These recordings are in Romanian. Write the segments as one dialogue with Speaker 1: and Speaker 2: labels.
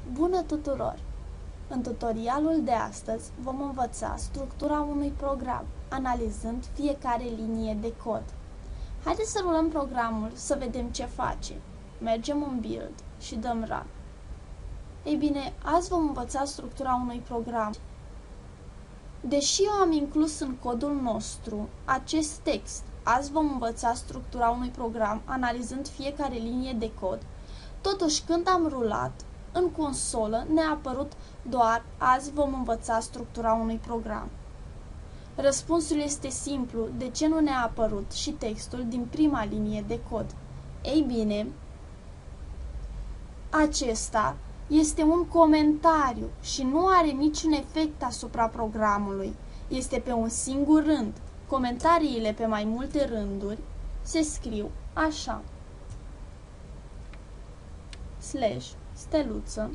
Speaker 1: Bună tuturor! În tutorialul de astăzi vom învăța structura unui program, analizând fiecare linie de cod. Haideți să rulăm programul să vedem ce face. Mergem în Build și dăm Run. Ei bine, azi vom învăța structura unui program. Deși eu am inclus în codul nostru acest text, azi vom învăța structura unui program, analizând fiecare linie de cod. Totuși, când am rulat, în consolă ne-a apărut doar azi vom învăța structura unui program. Răspunsul este simplu, de ce nu ne-a apărut și textul din prima linie de cod? Ei bine, acesta este un comentariu și nu are niciun efect asupra programului. Este pe un singur rând. Comentariile pe mai multe rânduri se scriu așa: slash, steluță,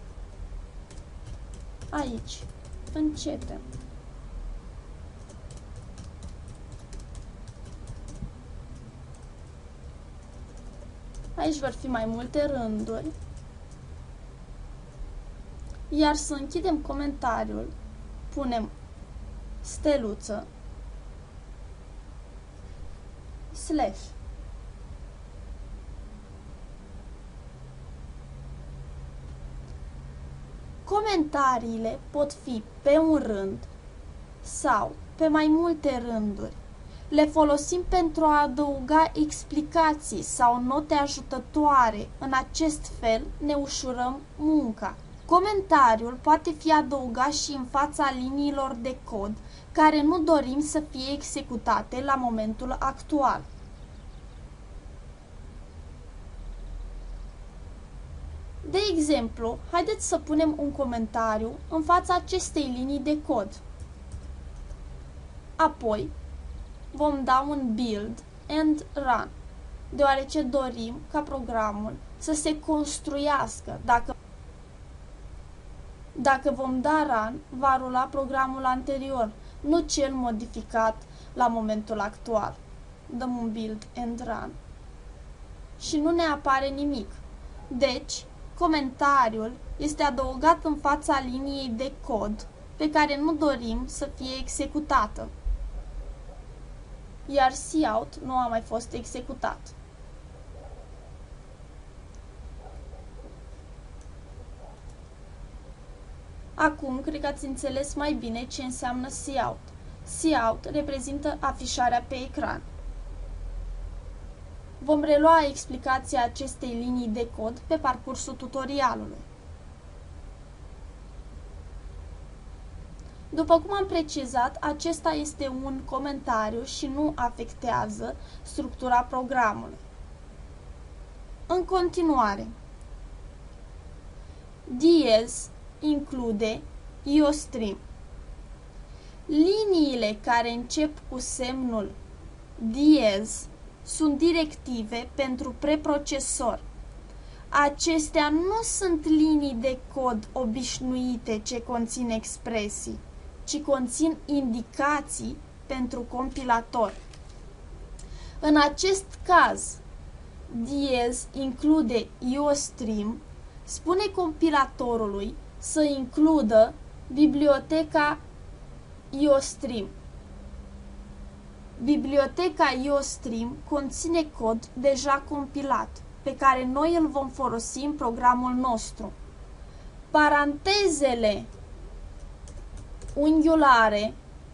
Speaker 1: aici, începem. Aici vor fi mai multe rânduri. Iar să închidem comentariul, punem steluță, slash. Comentariile pot fi pe un rând sau pe mai multe rânduri. Le folosim pentru a adăuga explicații sau note ajutătoare. În acest fel ne ușurăm munca. Comentariul poate fi adăugat și în fața liniilor de cod care nu dorim să fie executate la momentul actual. De exemplu, haideți să punem un comentariu în fața acestei linii de cod. Apoi, vom da un Build and Run, deoarece dorim ca programul să se construiască. Dacă vom da Run, va rula programul anterior, nu cel modificat la momentul actual. Dăm un Build and Run și nu ne apare nimic. Deci, comentariul este adăugat în fața liniei de cod pe care nu dorim să fie executată, iar cout nu a mai fost executat. Acum, cred că ați înțeles mai bine ce înseamnă cout. Cout reprezintă afișarea pe ecran. Vom relua explicația acestei linii de cod pe parcursul tutorialului. După cum am precizat, acesta este un comentariu și nu afectează structura programului. În continuare, diez include iostream. Liniile care încep cu semnul diez sunt directive pentru preprocesor. Acestea nu sunt linii de cod obișnuite ce conțin expresii, ci conțin indicații pentru compilator. În acest caz, diez include iostream spune compilatorului să includă biblioteca iostream. Biblioteca iostream conține cod deja compilat, pe care noi îl vom folosi în programul nostru. Parantezele unghiulare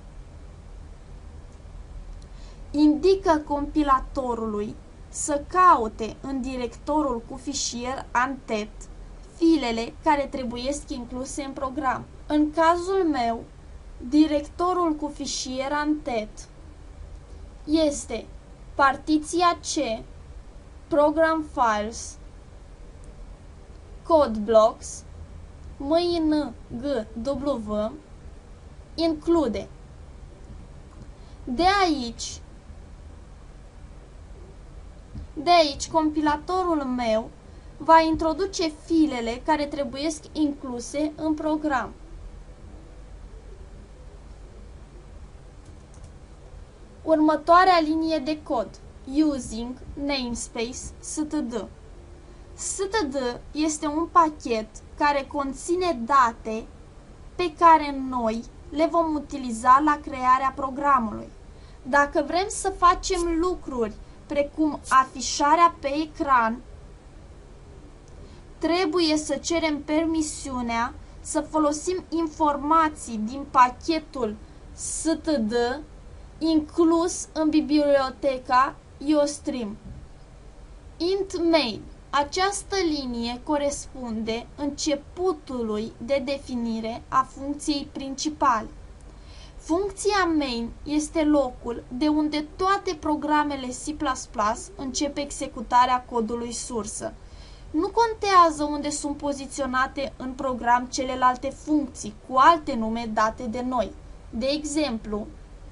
Speaker 1: indică compilatorului să caute în directorul cu fișier untet filele care trebuiesc incluse în program. În cazul meu, directorul cu fișier untet este partiția C, Program Files, Code Blocks, mingw, include. De aici, compilatorul meu va introduce filele care trebuiesc incluse în program. Următoarea linie de cod, using namespace std. std este un pachet care conține date pe care noi le vom utiliza la crearea programului. Dacă vrem să facem lucruri precum afișarea pe ecran, trebuie să cerem permisiunea să folosim informații din pachetul std inclus în biblioteca iostream. Int main. Această linie corespunde începutului de definire a funcției principale. Funcția main este locul de unde toate programele C++ încep executarea codului sursă. Nu contează unde sunt poziționate în program celelalte funcții cu alte nume date de noi. De exemplu,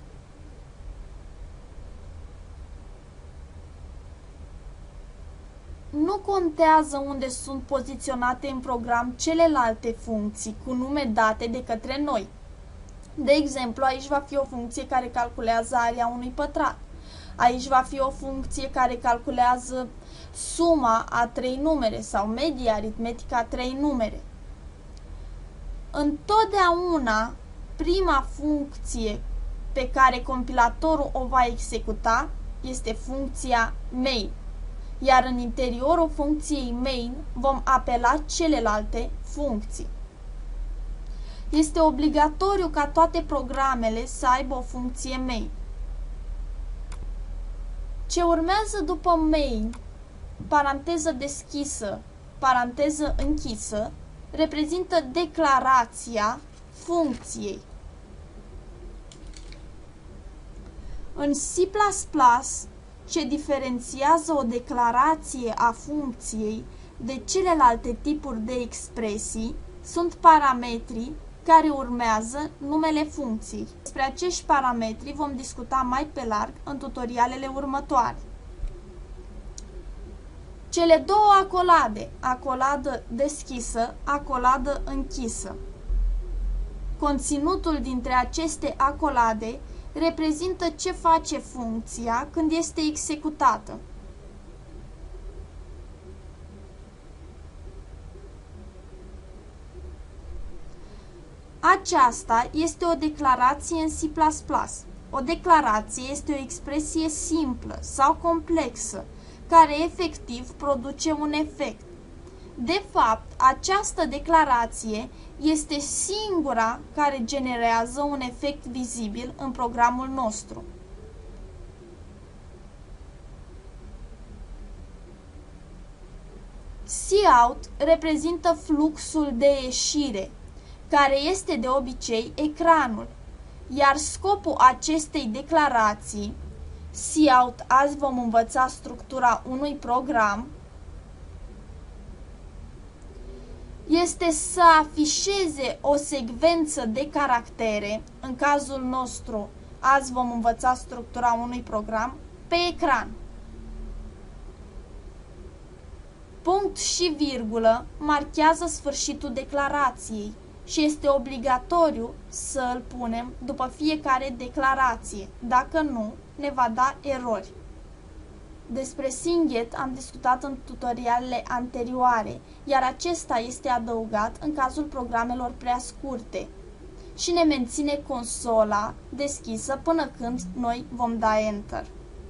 Speaker 1: nu contează unde sunt poziționate în program celelalte funcții cu nume date de către noi. De exemplu, aici va fi o funcție care calculează area unui pătrat. Aici va fi o funcție care calculează suma a 3 numere sau media aritmetică a 3 numere. Întotdeauna, prima funcție pe care compilatorul o va executa este funcția main, iar în interiorul funcției main vom apela celelalte funcții. Este obligatoriu ca toate programele să aibă o funcție main. Ce urmează după main, paranteză deschisă, paranteză închisă, reprezintă declarația funcției. În C++, ce diferențiază o declarație a funcției de celelalte tipuri de expresii sunt parametrii care urmează numele funcției. Despre acești parametri vom discuta mai pe larg în tutorialele următoare. Cele două acolade, acoladă deschisă, acoladă închisă. Conținutul dintre aceste acolade reprezintă ce face funcția când este executată. Aceasta este o declarație în C++. O declarație este o expresie simplă sau complexă, care efectiv produce un efect. De fapt, această declarație este singura care generează un efect vizibil în programul nostru. Cout reprezintă fluxul de ieșire, care este de obicei ecranul, iar scopul acestei declarații, cout, azi vom învăța structura unui program, este să afișeze o secvență de caractere, în cazul nostru, azi vom învăța structura unui program, pe ecran. Punct și virgulă marchează sfârșitul declarației și este obligatoriu să îl punem după fiecare declarație, dacă nu, ne va da erori. Despre singhet am discutat în tutorialele anterioare, iar acesta este adăugat în cazul programelor prea scurte și ne menține consola deschisă până când noi vom da Enter.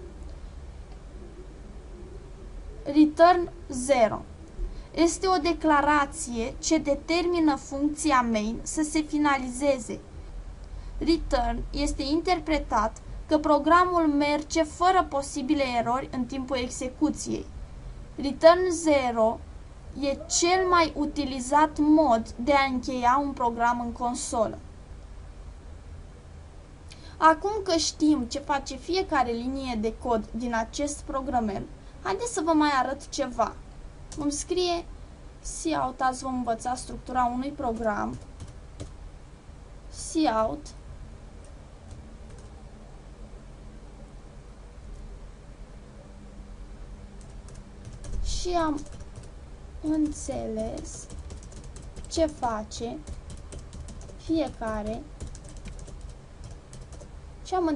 Speaker 1: Return 0 este o declarație ce determină funcția main să se finalizeze. Return este interpretat că programul merge fără posibile erori în timpul execuției. Return 0 e cel mai utilizat mod de a încheia un program în consolă. Acum că știm ce face fiecare linie de cod din acest programel, haideți să vă mai arăt ceva. Vom scrie cout, azi vom învăța structura unui program, cout, și am înțeles ce face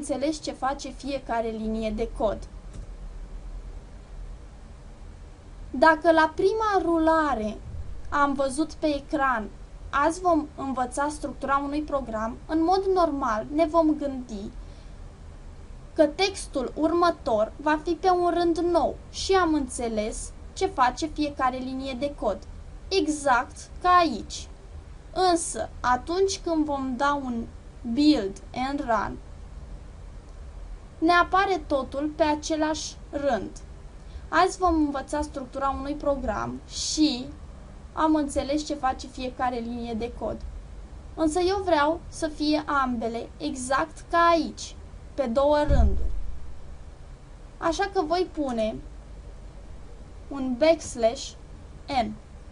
Speaker 1: fiecare linie de cod. Dacă la prima rulare am văzut pe ecran, azi vom învăța structura unui program, în mod normal ne vom gândi că textul următor va fi pe un rând nou și am înțeles ce face fiecare linie de cod, exact ca aici. Însă, atunci când vom da un build and run, ne apare totul pe același rând. Azi vom învăța structura unui program și am înțeles ce face fiecare linie de cod. Însă eu vreau să fie ambele exact ca aici, pe două rânduri. Așa că voi pune un \n.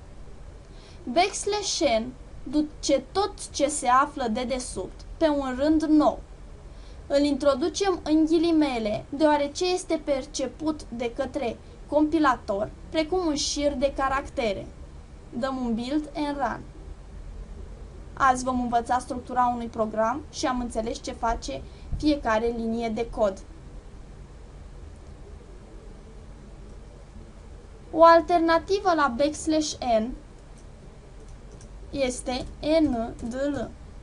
Speaker 1: \n duce tot ce se află de desubt pe un rând nou. Îl introducem în ghilimele, deoarece este perceput de către compilator precum un șir de caractere. Dăm un build and run. Azi vom învăța structura unui program și am înțeles ce face fiecare linie de cod. O alternativă la \n este ndl.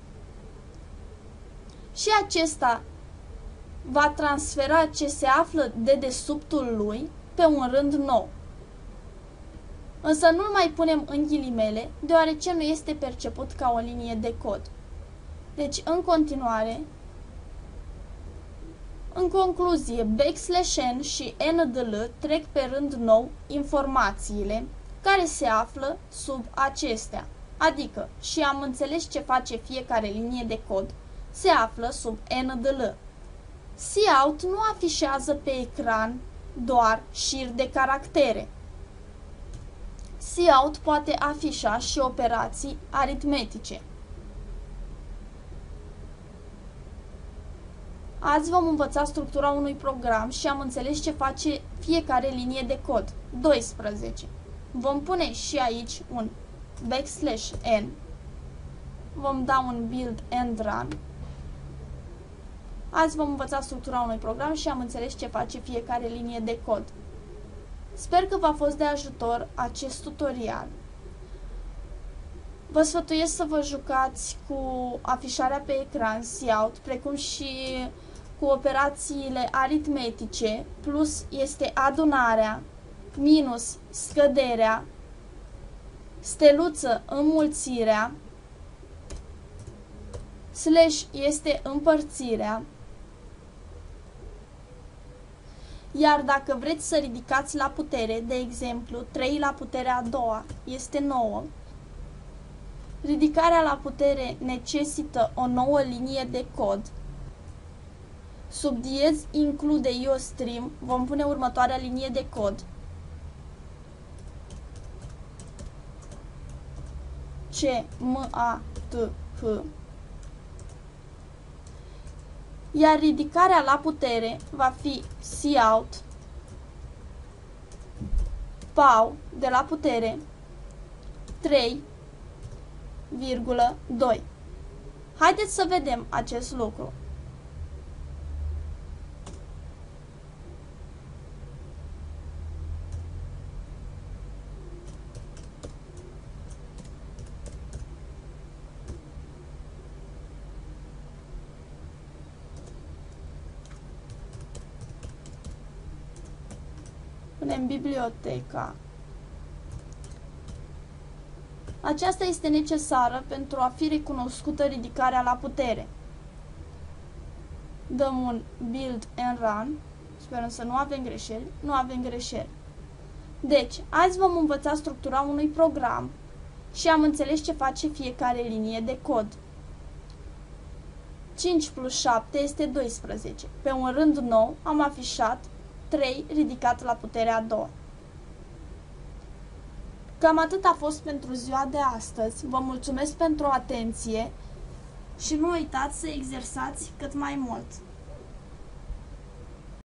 Speaker 1: Și acesta va transfera ce se află de desubtul lui pe un rând nou. Însă nu-l mai punem în ghilimele, deoarece nu este perceput ca o linie de cod. Deci, în continuare, în concluzie, \n și ndl trec pe rând nou informațiile care se află sub acestea, adică și am înțeles ce face fiecare linie de cod se află sub ndl. Cout nu afișează pe ecran doar șir de caractere. Cout poate afișa și operații aritmetice. Azi vom învăța structura unui program și am înțeles ce face fiecare linie de cod. 12. Vom pune și aici un \n. Vom da un build and run. Azi vom învăța structura unui program și am înțeles ce face fiecare linie de cod. Sper că v-a fost de ajutor acest tutorial. Vă sfătuiesc să vă jucați cu afișarea pe ecran Cout, precum și cu operațiile aritmetice, plus este adunarea, minus scăderea, steluță înmulțirea, slash este împărțirea. Iar dacă vreți să ridicați la putere, de exemplu, 3 la puterea a doua este 9, ridicarea la putere necesită o nouă linie de cod. Sub diez include iostream, vom pune următoarea linie de cod. C-M-A-T-H. Iar ridicarea la putere va fi cout pau de la putere 3,2. Haideți să vedem acest lucru. Punem biblioteca. Aceasta este necesară pentru a fi recunoscută ridicarea la putere. Dăm un build and run. Sperăm să nu avem greșeli. Nu avem greșeli. Deci, azi vom învăța structura unui program și am înțeles ce face fiecare linie de cod. 5 plus 7 este 12. Pe un rând nou am afișat 3 ridicat la puterea a doua. Cam atât a fost pentru ziua de astăzi. Vă mulțumesc pentru atenție și nu uitați să exersați cât mai mult.